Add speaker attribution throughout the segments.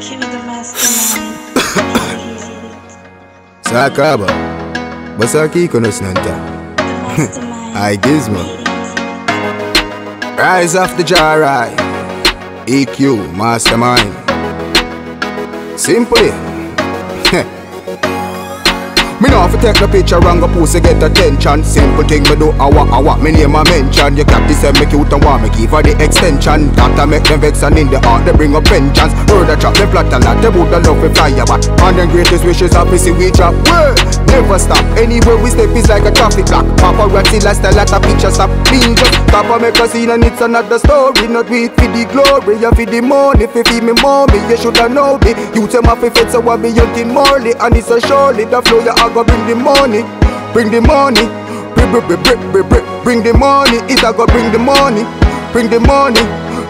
Speaker 1: Sakaba, basaki konosnanta. IGizmo. Rise off the jar, EQ, mastermind. Simple. Me know if you take the picture and go post to get attention. Simple thing me do, I me name a mention. You cat say me cute and want me give her the extension. Gotta make them vex and in the heart they bring up vengeance. Heard a trap, them plot a lot, they woulda love me fly but and them greatest wishes happy see we drop. Well, never stop, anywhere we step is like a traffic block. Paparazzi last a lot of pictures stop. Being just Papa make a scene and it's another story. Not wait for the glory, you for the money. If you feel me mommy, you shoulda know me. You tell my fit so I be hunting Marley. And it's a surely the flow you go bring the money, bring the money, bring the money, it a go bring the money, bring the money,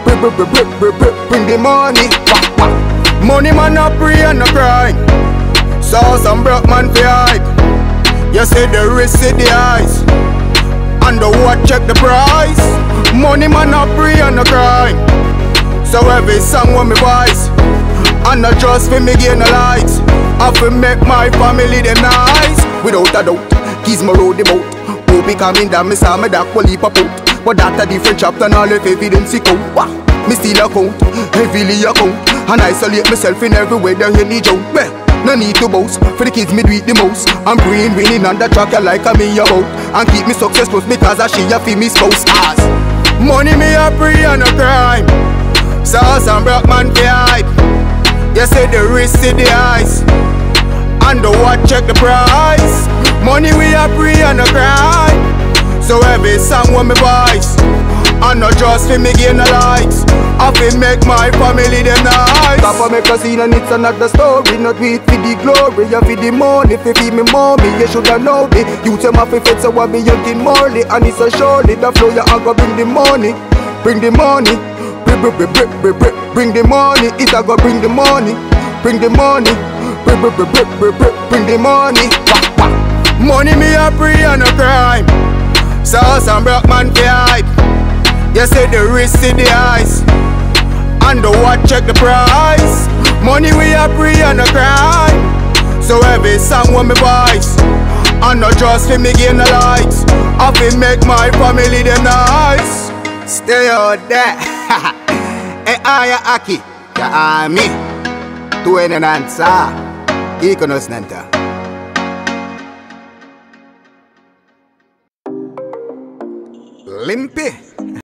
Speaker 1: bring the money. Money man a pray and a cry, saw some broke man fi hype. You say the risk see the eyes, and the what check the price. Money man a pray and a cry, so every song when me voice, and not just for me gain the likes. I fi make my family them nice. Without a doubt, Gizmo road the boat. Hope he coming down, me saw me dark will leap up out. But that a different chapter, and all if evidence he count. Me still account, heavily account. And isolate myself in every way that you need out. Well, no need to boast, for the kids me do it the most. I'm praying, winning on the track, you like a me about. And keep me success close because I she a fi me spouse. As money me a pray and a crime. Saw some broke man fi hype. You say the risk see the eyes, and the what check the price. Money we a pray and a cry, so every song when me voice, and not just for me gain the likes. I fi make my family them nice. Papa make a scene and it's another story. Not wait for the glory, you for the money. If you feel me mommy, you shoulda know me. You tell my fit so I be hunting Marley. And it's a surely the flow you a go bring the money, bring the money, bring the money, it a go bring the money, bring the money, bring the money. Money me a pray and a crime, saw some broke man fi hype. You say the risk see the eyes, and the what check the price. Money we a pray and a crime, so every song when me voice, and not just for me gain the likes. I fi make my family them nice. Stay out there. Hey, aya aki, ya ami, tuwe na nansa, ikonos nanta. Limpy.